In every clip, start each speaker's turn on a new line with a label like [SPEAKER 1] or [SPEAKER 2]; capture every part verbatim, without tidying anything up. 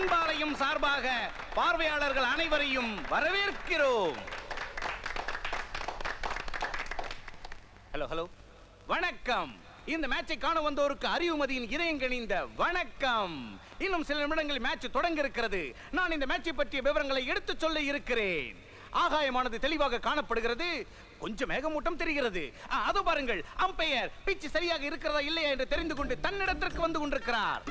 [SPEAKER 1] அன்பாலயம் சார்பாக பார்வையாளர்கள் அனைவரையும் வரவேற்கிறோம். ஹலோ ஹலோ வணக்கம். இந்த மேட்சை காண வந்தோருக்கு அறிவுமதியின் இதயங்கணிந்த வணக்கம். இன்னும் சில நிமிடங்களில் மேட்ச் தொடங்க இருக்கிறது. நான் இந்த மேட்சை பற்றிய விவரங்களை எடுத்துச் சொல்ல இருக்கிறேன். ஆகாயமானது தெளிவாக காணப்படுகிறது. கொஞ்சம் மேகமூட்டம் தெரிகிறது. அதோ பாருங்கள், அம்பையர் பிச்சு சரியாக இருக்கிறதா இல்லையா என்று தெரிந்து கொண்டு தன்னிடத்திற்கு வந்து கொண்டிருக்கிறார்.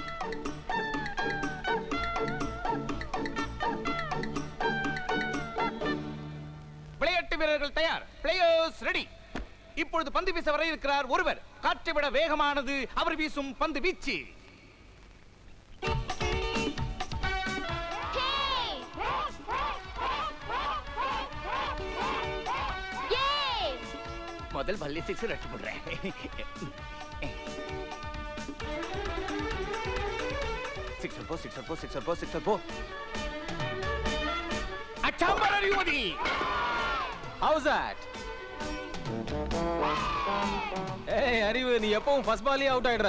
[SPEAKER 1] விளையாட்டு வீரர்கள் தயார். Players ready. இப்பொழுது பந்து வீச வர இருக்கிறார் ஒருவர். காற்றை விட வேகமானது அவர் வீசும் பந்து வீச்சு. முதல் பல்லி சிக்ஸ் ரட்டு போடுறேன். சிக்ஸர் போ சிக்ஸர் போ சிக்ஸர் போ சிக்ஸர் போ. அச்சாம்பர் அறிவுமதி.
[SPEAKER 2] How's that? ஏய் அறிவு, நீ எப்பவும் ஃபர்ஸ்ட் பால்லே அவுட் ஆயிடுற.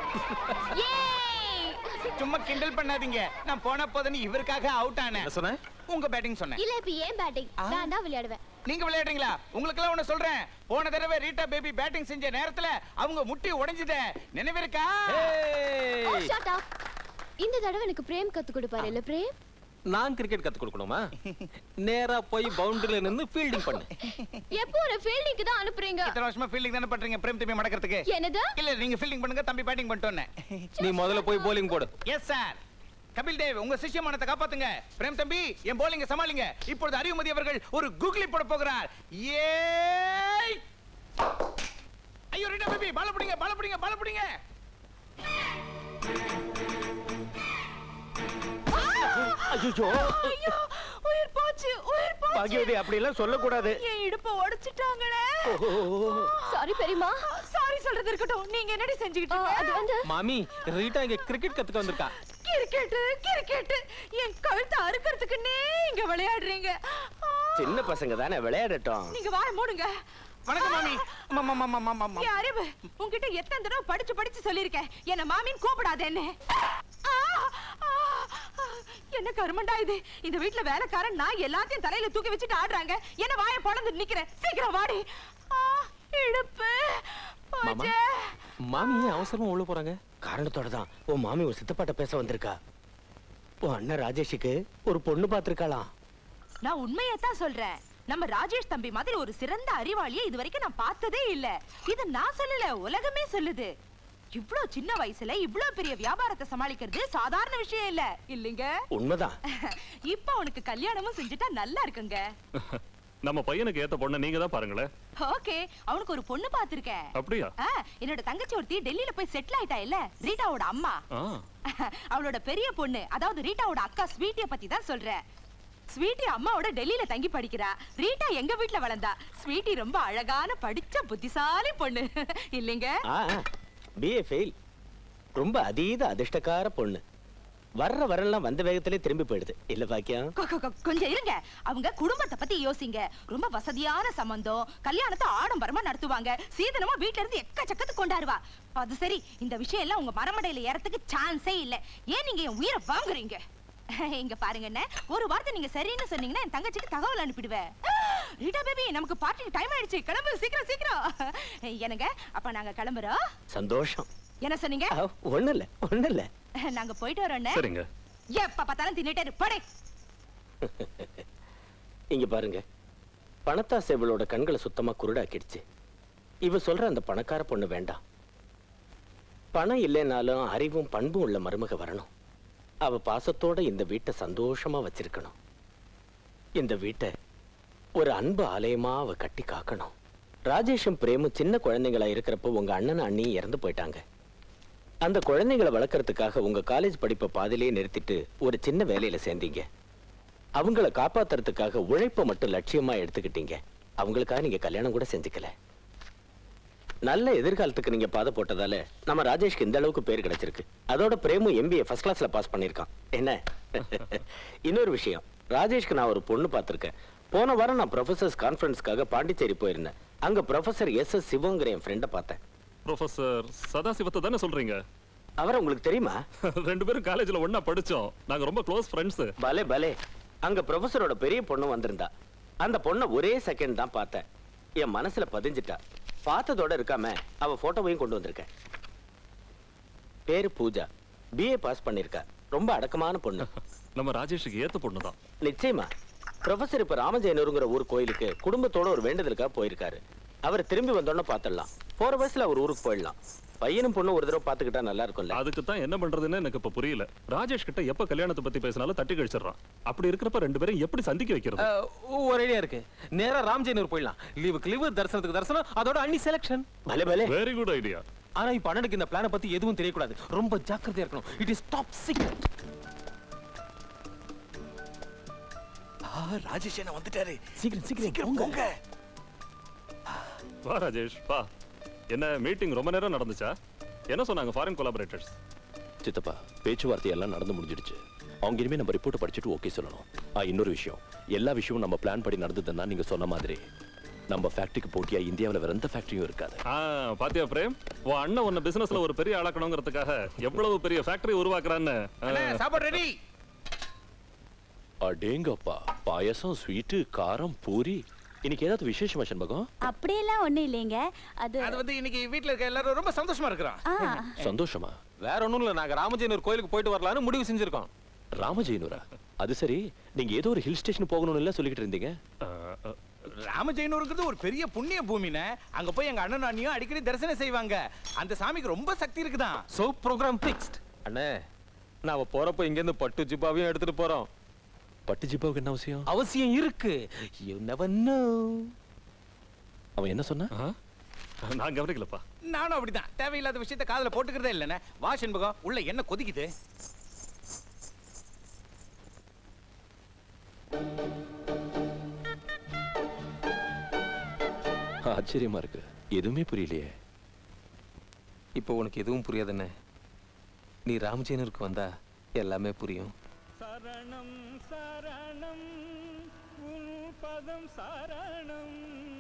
[SPEAKER 1] சும்மா கிண்டல் பண்ணாதீங்க. நான் போன போதே இவருக்காக அவுட் ஆனேன்.
[SPEAKER 2] என்ன சொன்ன?
[SPEAKER 1] உங்க பேட்டிங் சொன்னேன்.
[SPEAKER 3] இல்ல இப்ப ஏன் பேட்டிங்? நான் தான் விளையாடுவேன்.
[SPEAKER 1] நீங்க விளையாடுறீங்களா? உங்களுக்கு எல்லாம் ஒண்ணு சொல்றேன். போன தடவை ரீட்டா பேபி பேட்டிங் செஞ்ச நேரத்துல அவங்க முட்டி உடைஞ்சத நினைவிருக்கா?
[SPEAKER 3] ஓ ஷட் அப். இந்த தடவை எனக்கு பிரேம் கத்து கொடுப்பாரு இல்ல பிரேம்?
[SPEAKER 2] நான் கிரிக்கெட் கத்து கொடுக்கணுமா? நேரா போய் பவுண்டரியில நின்னு ஃபீல்டிங் பண்ணு.
[SPEAKER 3] எப்போ ஒரு ஃபீல்டிங்க்கு தான் அனுப்புறீங்க?
[SPEAKER 1] இத்தனை வருஷமா ஃபீல்டிங் தான பண்றீங்க பிரேம் தம்பி மடக்கிறதுக்கு.
[SPEAKER 3] என்னது?
[SPEAKER 1] இல்ல நீங்க ஃபீல்டிங் பண்ணுங்க, தம்பி பேட்டிங் பண்ணிட்டோனே.
[SPEAKER 2] நீ முதல்ல போய் bowling போடு.
[SPEAKER 1] Yes sir. கபில் தேவ், உங்க சிஷ்யமானத்தை காப்பாத்துங்க. பிரேம் தம்பி என் bowling சமாளிங்க. இப்பொழுது அறிவுமதி அவர்கள் ஒரு குக்லி போட போகிறார். ஏய்! ஐயோ ரீட்டா பேபி, பால் புடிங்க, பால் புடிங்க, பால் புடிங்க.
[SPEAKER 4] ஐயோ
[SPEAKER 5] ஐயோ உயிர் போச்சு, உயிர் போச்சு.
[SPEAKER 4] பாகியவதி அப்படி எல்லாம் சொல்ல கூடாது.
[SPEAKER 5] என் இடுப்பை உடைச்சிட்டாங்களே.
[SPEAKER 3] சாரி பெரியம்மா.
[SPEAKER 5] சாரி சொல்றது இருக்கட்டும். நீங்க என்னடி செஞ்சுக்கிட்டு இருக்கீங்க?
[SPEAKER 3] அது வந்து
[SPEAKER 2] மாமி, ரீட்டா இங்க கிரிக்கெட் கத்துக்க வந்திருக்கா.
[SPEAKER 5] கிரிக்கெட் கிரிக்கெட் என் கழுத்தை அறுக்கிறதுக்குன்னே இங்க விளையாடுறீங்க.
[SPEAKER 4] சின்ன பசங்க தானே, விளையாடட்டும்.
[SPEAKER 5] நீங்க வாய மூடுங்க.
[SPEAKER 1] வணக்கம் மாமி. மாமா மாமா மாமா.
[SPEAKER 5] ஏ அறிவு, உன்கிட்ட எத்தனை தடவை படிச்சு படிச்சு சொல்லிருக்கேன் என்ன மாமின்னு கூப்பிடாத. என்ன என்ன கருமண்டா இது? இந்த வீட்டுல வேலைக்காரன் நான் எல்லாத்தையும் தலையில தூக்கி வச்சுட்டு ஆடுறாங்க. என்ன வாயை பொளந்து நிக்கிறேன். சீக்கிரம் வாடி. இடுப்பு
[SPEAKER 2] மாமா, மாமி ஏன் அவசரமா உள்ள போறாங்க?
[SPEAKER 4] காரணத்தோட தான் உன் மாமி ஒரு சித்தப்பாட்ட பேச வந்திருக்கா. உன் அண்ணன் ராஜேஷுக்கு ஒரு பொண்ணு பாத்திருக்காளாம்.
[SPEAKER 5] நான் உண்மையத்தான் சொல்றேன். நம்ம ராஜேஷ் தம்பி மாதிரி ஒரு சிறந்த அறிவாளியை இது வரைக்கும் நான் பார்த்ததே இல்ல. இது நான் சொல்லல, உலகமே சொல்லுது. இவ்ளோ சின்ன வயசுல இவ்ளோ பெரிய வியாபாரத்தை சமாளிக்கிறது சாதாரண விஷயம் இல்ல. இல்லங்க?
[SPEAKER 4] உண்மைதான்.
[SPEAKER 5] இப்ப அவனுக்கு கல்யாணமும் செஞ்சுட்டா நல்லா இருக்குங்க.
[SPEAKER 6] நம்ம பையனுக்கு ஏத்த பொண்ணு நீங்க தான் பாருங்களேன்.
[SPEAKER 5] ஓகே, அவனுக்கு ஒரு பொண்ணு பாத்துர்க்கேன்.
[SPEAKER 6] அப்படியா?
[SPEAKER 5] என்னோட தங்கச்சி ஒருத்தி டெல்லியில போய் செட்டில் ஆயிட்டா இல்ல, ரீட்டாவோட அம்மா. அவளோட பெரிய பொண்ணு, அதாவது ரீட்டாவோட அக்கா ஸ்வீட்டிய பத்தி தான் சொல்றேன். ஸ்வீட்டி அம்மாவோட டெல்லியில தங்கி படிக்கிறா. ரீட்டா எங்க வீட்டுல வளர்ந்தா. ஸ்வீட்டி ரொம்ப அழகான படிச்ச புத்திசாலி பொண்ணு இல்லைங்க?
[SPEAKER 4] BA fail. ரொம்ப அதீத அதிர்ஷ்டக்கார பொண்ணு. வர்ற வரலாம் வந்த வேகத்திலே திரும்பி போயிடுது இல்ல பாக்கியம்?
[SPEAKER 5] கொஞ்சம் இருங்க. அவங்க குடும்பத்தை பத்தி யோசிங்க. ரொம்ப வசதியான சம்பந்தம். கல்யாணத்தை ஆடம்பரமா நடத்துவாங்க. சீதனமா வீட்டுல இருந்து எக்கச்சக்கத்து கொண்டாடுவா. அது சரி, இந்த விஷயம் எல்லாம் உங்க மரமடையில ஏறதுக்கு சான்ஸே இல்ல. ஏன் நீங்க என் உயிரை வாங்குறீங்க? இங்க பாருங்க, என்ன ஒரு வார்த்தை நீங்க சரின்னு சொன்னீங்கன்னா என் தங்கச்சிக்கு தகவல் அனுப்பிடுவேன். ரீட்டா பேபி, நமக்கு பார்ட்டிக்கு டைம் ஆயிடுச்சு. கிளம்பு சீக்கிரம் சீக்கிரம். என்னங்க, அப்ப நாங்க கிளம்புறோம்.
[SPEAKER 4] சந்தோஷம்.
[SPEAKER 5] என்ன சொன்னீங்க?
[SPEAKER 4] ஒண்ணு இல்ல ஒண்ணு இல்ல.
[SPEAKER 5] நாங்க போயிட்டு வரோம்.
[SPEAKER 6] சரிங்க.
[SPEAKER 5] எப்ப பார்த்தாலும் தின்னுட்டே இருப்படே.
[SPEAKER 4] இங்க பாருங்க, பணத்தாசை இவளோட கண்களை சுத்தமா குருடாக்கிடுச்சு. இவ சொல்ற அந்த பணக்கார பொண்ணு வேண்டாம். பணம் இல்லைனாலும் அறிவும் பண்பும் உள்ள மருமக வரணும். அவ பாசத்தோட இந்த வீட்டை சந்தோஷமா வச்சிருக்கணும். இந்த வீட்டை ஒரு அன்பு ஆலயமா அவ கட்டி காக்கணும். ராஜேஷும் பிரேமும் சின்ன குழந்தைங்களா இருக்கிறப்போ உங்க அண்ணன் அண்ணி இறந்து போயிட்டாங்க. அந்த குழந்தைங்களை வளர்க்கறதுக்காக உங்க காலேஜ் படிப்பை பாதிலேயே நிறுத்திட்டு ஒரு சின்ன வேலையில சேர்ந்தீங்க. அவங்கள காப்பாத்துறதுக்காக உழைப்பை மட்டும் லட்சியமா எடுத்துக்கிட்டீங்க. அவங்களுக்காக நீங்க கல்யாணம் கூட செஞ்சுக்கல. நல்ல எதிர்காலத்துக்கு நீங்க பாதை போட்டதால நம்ம ராஜேஷ்க்கு இந்த அளவுக்கு பேர் கிடைச்சிருக்கு. அதோட பிரேமு எம்பிஏ ஃபர்ஸ்ட் கிளாஸ்ல பாஸ் பண்ணிருக்கான். என்ன? இன்னொரு விஷயம், ராஜேஷ்க்கு நான் ஒரு பொண்ணு பார்த்திருக்கேன். போன வாரம் நான் ப்ரொஃபசர்ஸ் கான்ஃபரன்ஸ்க்காக பாண்டிச்சேரி போயிருந்தேன். அங்க ப்ரொஃபசர் எஸ் எஸ் சிவங்கிற என் ஃப்ரெண்டை பார்த்தேன்.
[SPEAKER 6] ப்ரொஃபசர் சதாசிவத்தை தானே சொல்றீங்க?
[SPEAKER 4] அவரை உங்களுக்கு தெரியுமா?
[SPEAKER 6] ரெண்டு பேரும் காலேஜ்ல ஒண்ணா படிச்சோம். நாங்க ரொம்ப க்ளோஸ் ஃப்ரெண்ட்ஸ்.
[SPEAKER 4] பலே பலே. அங்க ப்ரொஃபஸரோட பெரிய பொண்ணு வந்திருந்தா. அந்த பொண்ணை ஒரே செகண்ட் தான் பார்த்தேன். என் மனசுல பதிஞ்சிட்டா. பார்த்ததோட இருக்காம அவ போட்டோவையும் கொண்டு வந்திருக்கேன். பேரு பூஜா. பிஏ பாஸ் பண்ணிருக்கா. ரொம்ப அடக்கமான பொண்ணு.
[SPEAKER 6] நம்ம ராஜேஷுக்கு ஏத்த பொண்ணுதான்.
[SPEAKER 4] நிச்சயமா. ப்ரொஃபசர் இப்ப ராமஜெயனூருங்கிற ஊர் கோயிலுக்கு குடும்பத்தோட ஒரு வேண்டுதலுக்காக போயிருக்காரு. அவர் திரும்பி வந்தோன்னு பாத்துடலாம். போற வயசுல அவர் ஊருக்கு போயிடலாம். பையனும் பொண்ணு ஒரு தடவை பாத்துக்கிட்டா நல்லா இருக்கும்ல.
[SPEAKER 6] அதுக்கு தான் என்ன பண்றதுன்னு எனக்கு இப்ப புரியல. ராஜேஷ் கிட்ட எப்ப கல்யாணத்தை பத்தி பேசினாலும் தட்டி கழிச்சிடறான். அப்படி இருக்கிறப்ப ரெண்டு பேரும் எப்படி சந்திக்க வைக்கிறது?
[SPEAKER 2] ஒரு ஐடியா இருக்கு. நேரா ராம்ஜெயனூர் போயிடலாம். லீவுக்கு லீவு, தரிசனத்துக்கு தரிசனம், அதோட அன்னி செலக்ஷன்.
[SPEAKER 4] பலே பலே.
[SPEAKER 6] Very good idea.
[SPEAKER 2] ஆனா இப்ப அண்ணனுக்கு இந்த பிளான பத்தி எதுவும் தெரியக்கூடாது. ரொம்ப ஜாக்கிரதையா இருக்கணும். It is top secret.
[SPEAKER 1] Rajesh என்ன வந்துட்டாரு.
[SPEAKER 2] சீக்கிரம் சீக்கிரம் போங்க.
[SPEAKER 6] வா ராஜேஷ் வா. என்ன மீட்டிங் ரொம்ப நேரம் நடந்துச்சா? என்ன சொன்னாங்க ஃபாரின் கொலாபரேட்டர்ஸ்?
[SPEAKER 7] சித்தப்பா, பேச்சுவார்த்தை எல்லாம் நடந்து முடிஞ்சிடுச்சு. அவங்க இனிமே நம்ம ரிப்போர்ட் படிச்சுட்டு ஓகே சொல்லணும். ஆ, இன்னொரு விஷயம், எல்லா விஷயமும் நம்ம பிளான் படி நடந்ததுன்னா நீங்க சொன்ன மாதிரி நம்ம ஃபேக்டரிக்கு போட்டியா இந்தியாவில் வேற எந்த ஃபேக்டரியும் இருக்காது.
[SPEAKER 6] ஆ, பாத்தியா பிரேம், உன் அண்ணன் உன்ன பிசினஸ்ல ஒரு பெரிய ஆளாக்கணுங்கிறதுக்காக எவ்வளவு பெரிய ஃபேக்டரி உருவாக்குறான்னு.
[SPEAKER 1] சாப்பாடு ரெடி.
[SPEAKER 7] அடேங்கப்பா, பாயசம், ஸ்வீட்டு, காரம், பூரி. இன்னைக்கு ஏதாவது விசேஷமா சண்பகம்?
[SPEAKER 3] அப்படியெல்லாம் ஒண்ணு இல்லைங்க. அது
[SPEAKER 1] அது வந்து இன்னைக்கு வீட்ல இருக்க எல்லாரும் ரொம்ப சந்தோஷமா இருக்கிறோம்.
[SPEAKER 7] சந்தோஷமா?
[SPEAKER 2] வேற ஒண்ணும் இல்ல, நாங்க ராமஜெயனூர் கோயிலுக்கு போயிட்டு வரலாம்னு முடிவு செஞ்சிருக்கோம்.
[SPEAKER 7] ராமஜெயனூரா? அது சரி, நீங்க ஏதோ ஒரு ஹில் ஸ்டேஷன் போகணும்னு இல்ல சொல்லிட்டு இருந்தீங்க.
[SPEAKER 1] ராமஜெயனூருக்கு ஒரு பெரிய புண்ணிய பூமினே. அங்க போய் எங்க அண்ணன் அண்ணியும் அடிக்கடி தரிசனம் செய்வாங்க. அந்த சாமிக்கு ரொம்ப சக்தி இருக்குதான்.
[SPEAKER 2] So program fixed. அண்ணே, நாம போறப்ப இங்க இருந்து பட்டு ஜிப்பாவையும் எடுத்துட்டு போறோம்.
[SPEAKER 7] பட்டு ஜிப்பாவுக்கு என்ன அவசியம்?
[SPEAKER 2] அவசியம் இருக்கு. You never know.
[SPEAKER 7] அவன் என்ன சொன்னா?
[SPEAKER 6] நான் கவனிக்கலப்பா.
[SPEAKER 1] நானும் அப்படிதான். தேவையில்லாத விஷயத்தை காதுல போட்டுக்கிறதே இல்லைன்னு. வா சண்பகம், உள்ள என்ன கொதிக்குது.
[SPEAKER 7] ஆச்சரியமா இருக்கு, எதுவுமே புரியலையே.
[SPEAKER 2] இப்போ உனக்கு எதுவும் புரியாதுன்னு, நீ ராமஜெயனூருக்கு வந்தா எல்லாமே புரியும்.
[SPEAKER 8] சரணம் சரணம் உன் பதம் சரணம்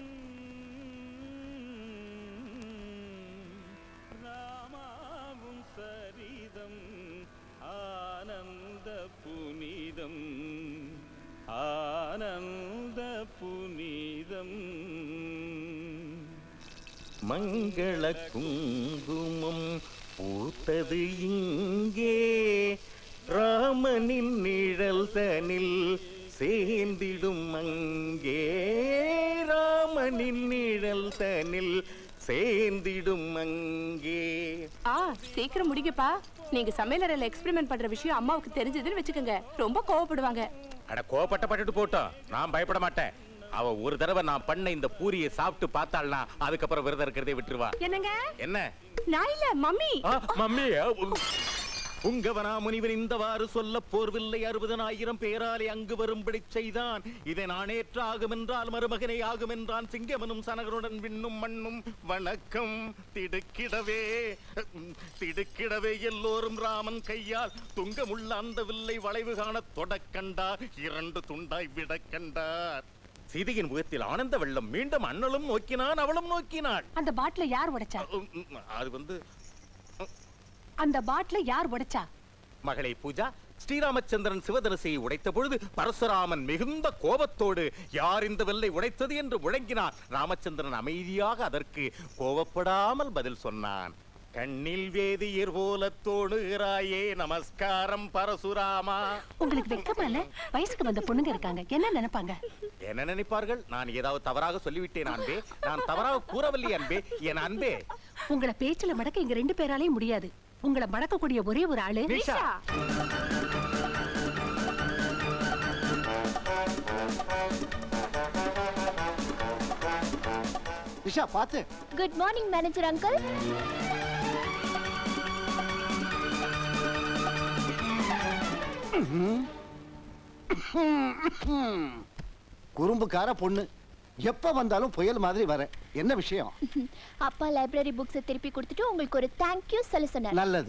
[SPEAKER 8] ராமாவும் சரிதம் ஆனந்த புனிதம் ஆனந்த புனிதம் மங்கள குங்குமம் பூத்தது இங்கே ராமனின் நிழல் தனில் சேர்ந்திடும் அங்கே ராமனின் நிழல் தனில் சேர்ந்திடும் அங்கே.
[SPEAKER 5] ஆ, சீக்கிரம் முடிங்கப்பா. நீங்க சமையலறையில எக்ஸ்பெரிமெண்ட் பண்ற விஷயம் அம்மாவுக்கு தெரிஞ்சதுன்னு வெச்சுக்கங்க, ரொம்ப கோவப்படுவாங்க.
[SPEAKER 1] அட கோவப்பட்ட பட்டுட்டு போட்டோம், நான் பயப்பட மாட்டேன். அவ ஒரு தடவை நான் பண்ண இந்த பூரியை சாப்பிட்டு பார்த்தாள்னா அதுக்கப்புறம் விரதம் இருக்கிறதே விட்டுருவா.
[SPEAKER 5] என்னங்க?
[SPEAKER 1] என்ன?
[SPEAKER 5] நான் இல்ல, மம்மி.
[SPEAKER 1] மம்மி, உங்கவனா முனிவர் இந்தவாறு சொல்ல போர்வில்லை அறுபதனாயிரம் பேராலே அங்கு வரும்படி செய்தான். இதை நான் ஏற்றாகும் என்றால் மருமகனை ஆகும் என்றான் சிங்கமனும் சனகருடன் விண்ணும் மண்ணும் வணக்கம். திடுக்கிடவே திடுக்கிடவே எல்லோரும் ராமன் கையால் துங்கமுள்ள அந்த வில்லை வளைவு காண தொடக்கண்டார். இரண்டு துண்டாய் விட கண்டார். சீதையின் முகத்தில் ஆனந்த வெள்ளம். மீண்டும் அண்ணலும் நோக்கினான், அவளும் நோக்கினாள்.
[SPEAKER 5] அந்த பாட்டில யார் உடைச்சா?
[SPEAKER 1] அது வந்து
[SPEAKER 5] அந்த பாட்டில யார் உடைச்சா?
[SPEAKER 1] மகளை பூஜா, ஸ்ரீராமச்சந்திரன் சிவதரிசையை உடைத்த பொழுது பரசுராமன் மிகுந்த கோபத்தோடு யார் இந்த வெல்லை உடைத்தது என்று முழங்கினார். ராமச்சந்திரன் அமைதியாக அதற்கு கோபப்படாமல் பதில் சொன்னான். கண்ணில் வேதியர் போல தோணுகிறாயே, நமஸ்காரம் பரசுராமா.
[SPEAKER 5] உங்களுக்கு வெக்கமா இல்ல? வயசுக்கு வந்த பொண்ணுங்க இருக்காங்க, என்ன நினைப்பாங்க?
[SPEAKER 1] என்ன நினைப்பார்கள்? நான் ஏதாவது தவறாக சொல்லிவிட்டேன் அன்பே? நான் தவறாக கூறவில்லை அன்பே. என் அன்பே,
[SPEAKER 5] உங்களை பேச்சுல மடக்க இங்க ரெண்டு பேராலையும் முடியாது. உங்களை மடக்கக்கூடிய ஒரே ஒரு ஆளு
[SPEAKER 1] நிஷா.
[SPEAKER 9] நிஷா பாத்து.
[SPEAKER 3] Good morning manager uncle.
[SPEAKER 9] குறும்புக்கார பொண்ணு, எப்ப வந்தாலும் புயல் மாதிரி வர. என்ன விஷயம்?
[SPEAKER 3] அப்பா லைப்ரரி புக்ஸ் திருப்பி கொடுத்துட்டு உங்களுக்கு ஒரு தேங்க் யூ சொல்ல சொன்னார்.
[SPEAKER 9] நல்லது.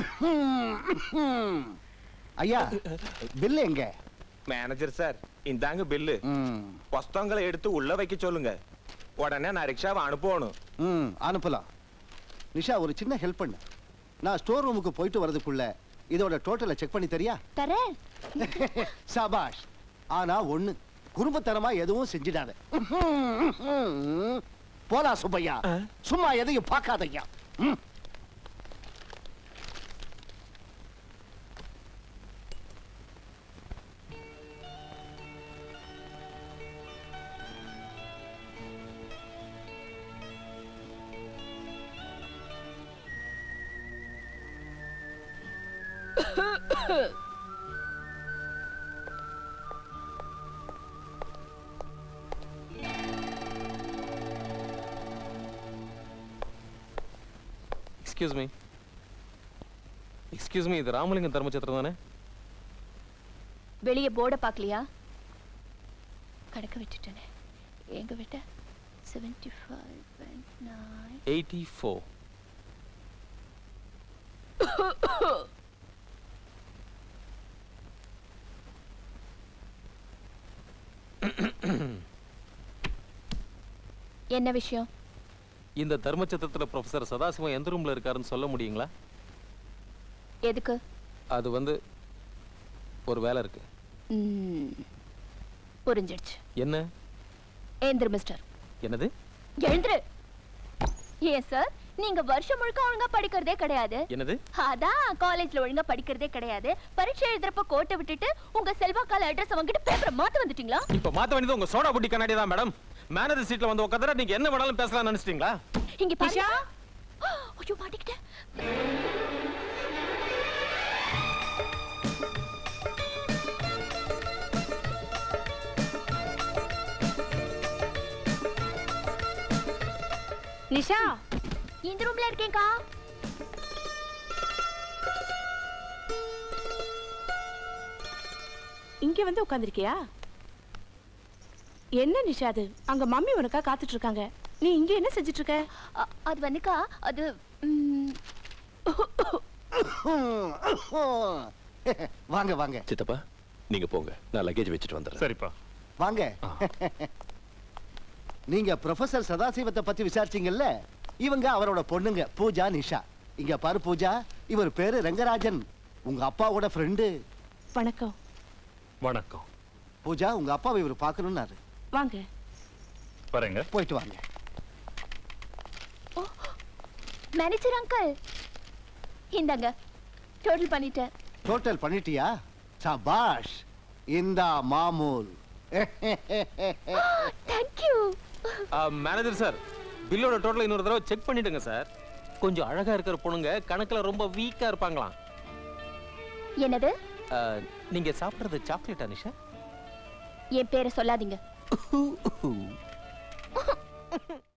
[SPEAKER 9] ஐயா, பில் எங்க?
[SPEAKER 10] மேனேஜர் சார், இந்தாங்க பில்லு. புஸ்தகங்களை எடுத்து உள்ள வைக்க சொல்லுங்க. உடனே நான் ரிக்ஷாவை அனுப்பணும்.
[SPEAKER 9] ம், அனுப்பலாம். நிஷா, ஒரு சின்ன ஹெல்ப் பண்ணு. நான் ஸ்டோர் ரூமுக்கு போயிட்டு வரதுக்குள்ள இதோட டோட்டலை செக் பண்ணி தெரியா?
[SPEAKER 3] தரேன்.
[SPEAKER 9] சபாஷ். ஆனா ஒண்ணு, குடும்பத்தனமா எதுவும் செஞ்சிடாத. போலா சுப்பையா, சும்மா எதையும் பார்க்காதய்யா.
[SPEAKER 2] எக்ஸ்கியூஸ் மீ எக்ஸ்கியூஸ் மீ இது ராமலிங்கம் தர்மச்சத்திரம் தானே?
[SPEAKER 3] வெளியே போர்டை பார்க்கலையா? கடக்க விட்டுட்டேனே. எங்க விட்ட? Seventy five point nine
[SPEAKER 2] eighty four.
[SPEAKER 3] என்ன விஷயம்?
[SPEAKER 2] இந்த தர்மச்சத்திரத்துல ப்ரொஃபசர் சதாசிவம் எந்த ரூம்ல இருக்காருன்னு சொல்ல முடியுங்களா?
[SPEAKER 3] எதுக்கு?
[SPEAKER 2] அது வந்து ஒரு வேலை இருக்கு.
[SPEAKER 3] புரிஞ்சிடுச்சு.
[SPEAKER 2] என்ன?
[SPEAKER 3] ஏந்திரு மிஸ்டர்.
[SPEAKER 2] என்னது?
[SPEAKER 3] எழுந்திரு. ஏன் சார், நீங்க வருஷம் முழுக்க ஒழுங்கா படிக்கிறதே கிடையாது.
[SPEAKER 2] என்னது?
[SPEAKER 3] அதான் காலேஜ்ல ஒழுங்கா படிக்கிறதே கிடையாது. பரீட்சை எழுதுறப்ப கோட்டை விட்டுட்டு உங்க செல்வாக்கால அட்ரஸ் வாங்கிட்டு பேப்பரை மாத்த வந்துட்டீங்களா?
[SPEAKER 2] இப்ப மாத்த வேண்டியது உங்க சோடா புட்டி கண்ணாடி தான் மேடம். மேனேஜர் சீட்ல வந்து உட்கார்ந்தா நீங்க என்ன வேணாலும் பேசலாம் நினைச்சிட்டீங்களா?
[SPEAKER 3] இங்க பாருங்க. ஐயோ மாட்டிக்கிட்டேன்.
[SPEAKER 5] நிஷா,
[SPEAKER 3] இந்த ரூம்ல இருக்கேன்க்கா.
[SPEAKER 5] இங்க வந்து உட்கார்ந்திருக்கியா? என்ன நிஷா அது? அங்க மம்மி உனக்கா காத்துட்டு இருக்காங்க. நீ இங்க என்ன செஞ்சிட்டு இருக்க?
[SPEAKER 3] அது வந்துக்கா, அது
[SPEAKER 9] வாங்க வாங்க.
[SPEAKER 7] சித்தப்பா நீங்க போங்க, நான் லக்கேஜ் வச்சுட்டு வந்துடுறேன்.
[SPEAKER 6] சரிப்பா.
[SPEAKER 9] வாங்க. நீங்க ப்ரொஃபசர் சதாசிவத்தை பத்தி விசாரிச்சீங்கல்ல? இவங்க அவரோட பொண்ணுங்க பூஜா நிஷா. இங்க பாரு பூஜா, இவர் பேரு ரங்கராஜன், உங்க அப்பாவோட ஃப்ரெண்டு.
[SPEAKER 5] வணக்கம்.
[SPEAKER 6] வணக்கம்.
[SPEAKER 9] பூஜா, உங்க அப்பாவை இவர் பார்க்கணும்னாரு.
[SPEAKER 5] வாங்க.
[SPEAKER 6] வரேங்க.
[SPEAKER 9] போயிட்டு வாங்க.
[SPEAKER 3] மேனேஜர் அங்கிள், இந்தாங்க டோட்டல் பண்ணிட்டேன்.
[SPEAKER 9] டோட்டல் பண்ணிட்டியா? சபாஷ். இந்த மாமூல்.
[SPEAKER 3] Thank you.
[SPEAKER 2] மேனேஜர் சார், பில்லோட டோட்டல் இன்னொரு தடவை செக் பண்ணிடுங்க சார். கொஞ்சம் அழகா இருக்கிற பொண்ணுங்க கணக்குல ரொம்ப வீக்கா இருப்பாங்களாம்.
[SPEAKER 3] என்னது?
[SPEAKER 2] நீங்க சாப்பிடுறது சாக்லேட்டா நிஷா?
[SPEAKER 3] என் பேரை சொல்லாதீங்க.